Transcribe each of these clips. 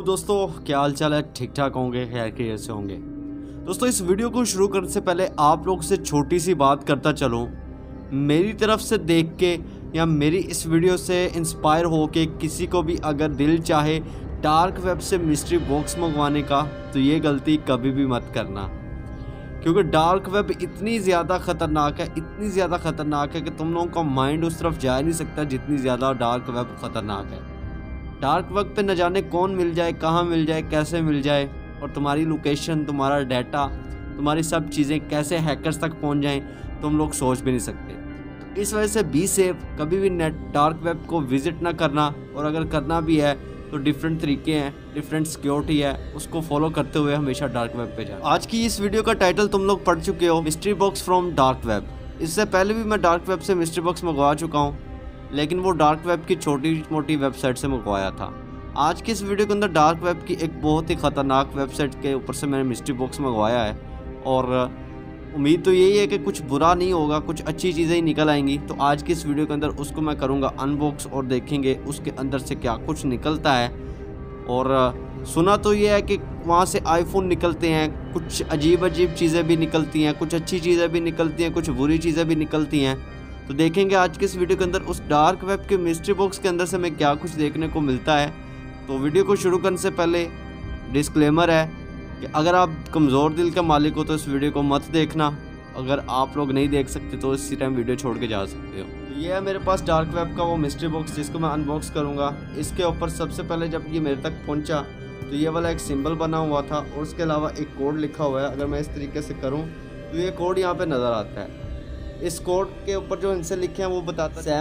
दोस्तों क्या हाल चाल है, ठीक ठाक होंगे, खैर खैरियत से होंगे। दोस्तों इस वीडियो को शुरू करने से पहले आप लोग से छोटी सी बात करता चलूं, मेरी तरफ से देख के या मेरी इस वीडियो से इंस्पायर हो के किसी को भी अगर दिल चाहे डार्क वेब से मिस्ट्री बॉक्स मंगवाने का, तो ये गलती कभी भी मत करना, क्योंकि डार्क वेब इतनी ज़्यादा ख़तरनाक है, इतनी ज़्यादा ख़तरनाक है कि तुम लोगों का माइंड उस तरफ जा नहीं सकता जितनी ज़्यादा डार्क वेब ख़तरनाक है। डार्क वेब पे न जाने कौन मिल जाए, कहाँ मिल जाए, कैसे मिल जाए, और तुम्हारी लोकेशन, तुम्हारा डाटा, तुम्हारी सब चीज़ें कैसे हैकर्स तक पहुँच जाएं, तुम लोग सोच भी नहीं सकते। तो इस वजह से बी सेफ, कभी भी नेट डार्क वेब को विज़िट ना करना, और अगर करना भी है तो डिफरेंट तरीके हैं, डिफरेंट सिक्योरिटी है, उसको फॉलो करते हुए हमेशा डार्क वेब पे जाना। आज की इस वीडियो का टाइटल तुम लोग पढ़ चुके हो, mystery box from dark web. इससे पहले भी मैं डार्क वेब से मिस्ट्री बॉक्स मंगवा चुका हूँ, लेकिन वो डार्क वेब की छोटी मोटी वेबसाइट से मंगवाया था। आज की इस वीडियो के अंदर डार्क वेब की एक बहुत ही ख़तरनाक वेबसाइट के ऊपर से मैंने मिस्ट्री बॉक्स मंगवाया है, और उम्मीद तो यही है कि कुछ बुरा नहीं होगा, कुछ अच्छी चीज़ें ही निकल आएंगी। तो आज की इस वीडियो के अंदर उसको मैं करूँगा अनबॉक्स, और देखेंगे उसके अंदर से क्या कुछ निकलता है। और सुना तो ये है कि वहाँ से आईफोन निकलते हैं, कुछ अजीब अजीब चीज़ें भी निकलती हैं, कुछ अच्छी चीज़ें भी निकलती हैं, कुछ बुरी चीज़ें भी निकलती हैं। तो देखेंगे आज के इस वीडियो के अंदर उस डार्क वेब के मिस्ट्री बॉक्स के अंदर से हमें क्या कुछ देखने को मिलता है। तो वीडियो को शुरू करने से पहले डिस्क्लेमर है कि अगर आप कमज़ोर दिल का मालिक हो तो इस वीडियो को मत देखना। अगर आप लोग नहीं देख सकते तो इसी टाइम वीडियो छोड़ के जा सकते हो। तो ये है मेरे पास डार्क वेब का वो मिस्ट्री बॉक्स, जिसको मैं अनबॉक्स करूँगा। इसके ऊपर सबसे पहले जब ये मेरे तक पहुँचा तो ये वाला एक सिंबल बना हुआ था, और उसके अलावा एक कोड लिखा हुआ है। अगर मैं इस तरीके से करूँ तो ये कोड यहाँ पर नज़र आता है। इस कोड के ऊपर जो इनसे लिखे हैं वो बताता है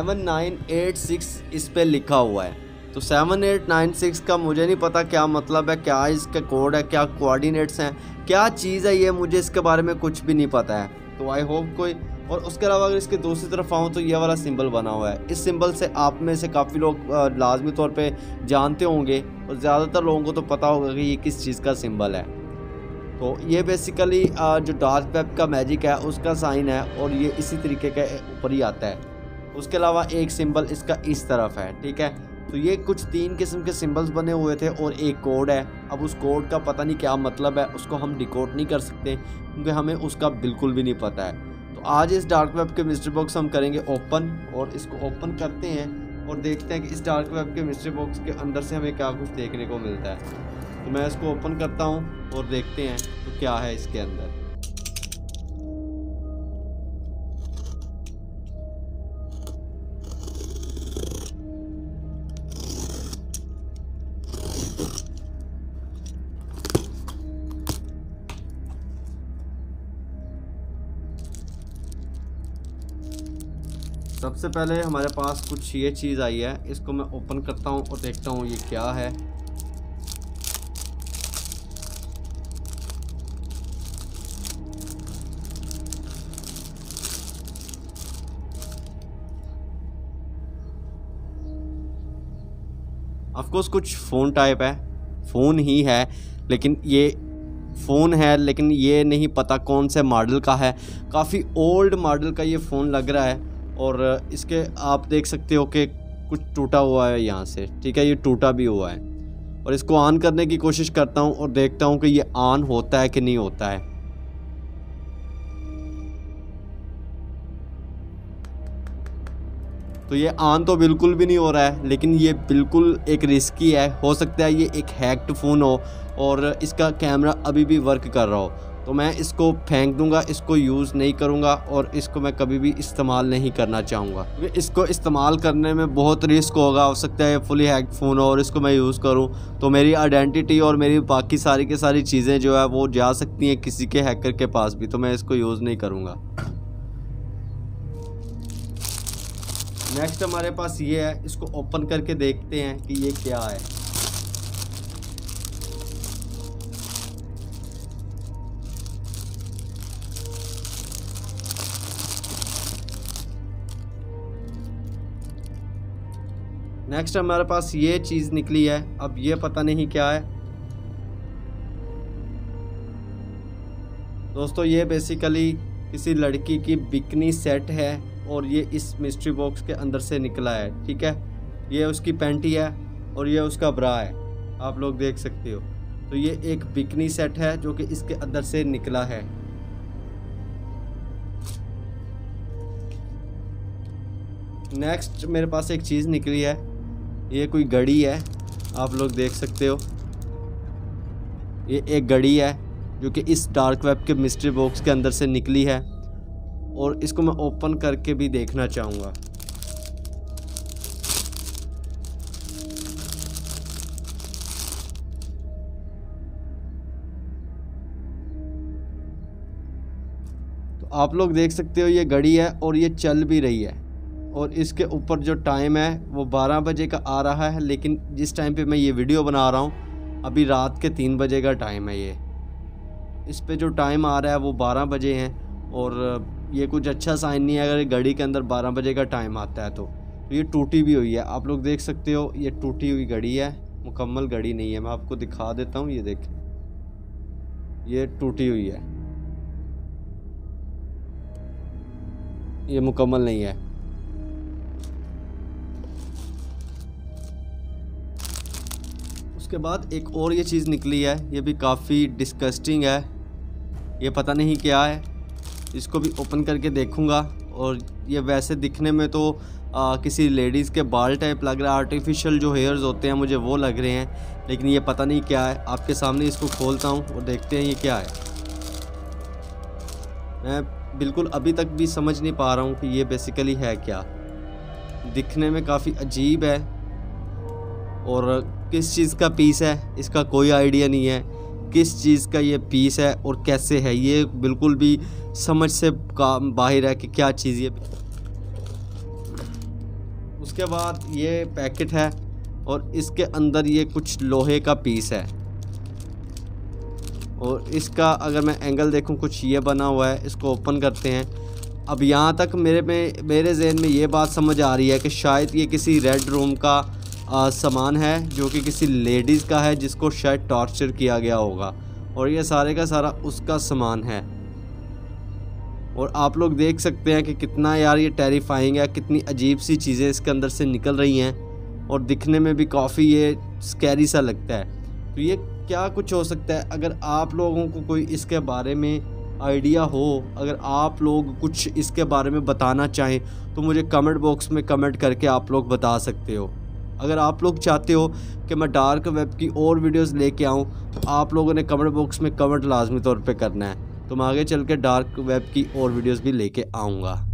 7986 इस पे लिखा हुआ है। तो 7896 का मुझे नहीं पता क्या मतलब है, क्या इसका कोड है, क्या कोऑर्डिनेट्स हैं, क्या चीज़ है ये, मुझे इसके बारे में कुछ भी नहीं पता है। तो आई होप कोई, और उसके अलावा अगर इसके दूसरी तरफ आऊँ तो ये वाला सिंबल बना हुआ है। इस सिंबल से आप में से काफ़ी लोग लाजमी तौर पे जानते होंगे, और ज़्यादातर लोगों को तो पता होगा कि ये किस चीज़ का सिंबल है। तो ये बेसिकली जो डार्क वेब का मैजिक है उसका साइन है, और ये इसी तरीके के ऊपर ही आता है। उसके अलावा एक सिंबल इसका इस तरफ है, ठीक है। तो ये कुछ 3 किस्म के सिंबल्स बने हुए थे, और एक कोड है। अब उस कोड का पता नहीं क्या मतलब है, उसको हम डिकोड नहीं कर सकते क्योंकि हमें उसका बिल्कुल भी नहीं पता है। तो आज इस डार्क वेब के मिस्ट्री बॉक्स हम करेंगे ओपन, और इसको ओपन करते हैं और देखते हैं कि इस डार्क वेब के मिस्ट्री बॉक्स के अंदर से हमें क्या कुछ देखने को मिलता है। तो मैं इसको ओपन करता हूँ और देखते हैं तो क्या है इसके अंदर। सबसे पहले हमारे पास कुछ ये चीज़ आई है, इसको मैं ओपन करता हूँ और देखता हूँ ये क्या है। ऑफकोर्स कुछ फ़ोन टाइप है, फ़ोन ही है, लेकिन ये फ़ोन है, लेकिन ये नहीं पता कौन से मॉडल का है। काफ़ी ओल्ड मॉडल का ये फ़ोन लग रहा है, और इसके आप देख सकते हो कि कुछ टूटा हुआ है यहाँ से, ठीक है, ये टूटा भी हुआ है। और इसको ऑन करने की कोशिश करता हूँ और देखता हूँ कि ये ऑन होता है कि नहीं होता है। तो ये ऑन तो बिल्कुल भी नहीं हो रहा है, लेकिन ये बिल्कुल एक रिस्की है। हो सकता है ये एक हैक्ड फ़ोन हो और इसका कैमरा अभी भी वर्क कर रहा हो। तो मैं इसको फेंक दूंगा, इसको यूज़ नहीं करूंगा, और इसको मैं कभी भी इस्तेमाल नहीं करना चाहूँगा, क्योंकि इसको इस्तेमाल करने में बहुत रिस्क होगा। हो सकता है ये फुली हैक्ड फ़ोन हो और इसको मैं यूज़ करूं तो मेरी आइडेंटिटी और मेरी बाकी सारी की सारी चीज़ें जो है वो जा सकती हैं किसी के हैकर के पास भी। तो मैं इसको यूज़ नहीं करूँगा। नेक्स्ट हमारे पास ये है, इसको ओपन करके देखते हैं कि ये क्या है। नेक्स्ट हमारे पास ये चीज़ निकली है, अब ये पता नहीं क्या है। दोस्तों ये बेसिकली किसी लड़की की बिकनी सेट है, और ये इस मिस्ट्री बॉक्स के अंदर से निकला है, ठीक है। ये उसकी पैंटी है और ये उसका ब्रा है। आप लोग देख सकते हो। तो ये एक बिकनी सेट है जो कि इसके अंदर से निकला है। नेक्स्ट मेरे पास एक चीज़ निकली है, ये कोई घड़ी है, आप लोग देख सकते हो। ये एक घड़ी है जो कि इस डार्क वेब के मिस्ट्री बॉक्स के अंदर से निकली है और इसको मैं ओपन करके भी देखना चाहूँगा। तो आप लोग देख सकते हो ये घड़ी है और ये चल भी रही है और इसके ऊपर जो टाइम है वो 12 बजे का आ रहा है, लेकिन जिस टाइम पे मैं ये वीडियो बना रहा हूँ अभी रात के 3 बजे का टाइम है। ये इस पे जो टाइम आ रहा है वो 12 बजे हैं और ये कुछ अच्छा साइन नहीं है अगर घड़ी के अंदर 12 बजे का टाइम आता है। तो ये टूटी भी हुई है, आप लोग देख सकते हो। ये टूटी हुई घड़ी है, मुकम्मल घड़ी नहीं है। मैं आपको दिखा देता हूँ, ये देखें, ये टूटी हुई है, ये मुकम्मल नहीं है। उसके बाद एक और ये चीज़ निकली है, ये भी काफ़ी डिस्गस्टिंग है, ये पता नहीं क्या है, इसको भी ओपन करके देखूंगा। और ये वैसे दिखने में तो किसी लेडीज़ के बाल टाइप लग रहा है, आर्टिफिशियल जो हेयर्स होते हैं मुझे वो लग रहे हैं, लेकिन ये पता नहीं क्या है। आपके सामने इसको खोलता हूँ और देखते हैं ये क्या है। मैं बिल्कुल अभी तक भी समझ नहीं पा रहा हूँ कि ये बेसिकली है क्या। दिखने में काफ़ी अजीब है और किस चीज़ का पीस है इसका कोई आइडिया नहीं है, किस चीज़ का ये पीस है और कैसे है, ये बिल्कुल भी समझ से बाहर है कि क्या चीज़ ये। उसके बाद ये पैकेट है और इसके अंदर ये कुछ लोहे का पीस है और इसका अगर मैं एंगल देखूं कुछ ये बना हुआ है। इसको ओपन करते हैं। अब यहाँ तक मेरे जहन में ये बात समझ आ रही है कि शायद ये किसी रेड रूम का सामान है जो कि किसी लेडीज़ का है जिसको शायद टॉर्चर किया गया होगा और ये सारे का सारा उसका सामान है। और आप लोग देख सकते हैं कि कितना यार ये टेरिफाइंग है, कितनी अजीब सी चीज़ें इसके अंदर से निकल रही हैं और दिखने में भी काफ़ी ये स्कैरी सा लगता है। तो ये क्या कुछ हो सकता है? अगर आप लोगों को कोई इसके बारे में आइडिया हो, अगर आप लोग कुछ इसके बारे में बताना चाहें तो मुझे कमेंट बॉक्स में कमेंट करके आप लोग बता सकते हो। अगर आप लोग चाहते हो कि मैं डार्क वेब की और वीडियोस लेके आऊं तो आप लोगों ने कमेंट बॉक्स में कमेंट लाजमी तौर पे करना है, तो मैं आगे चल के डार्क वेब की और वीडियोस भी लेके आऊँगा।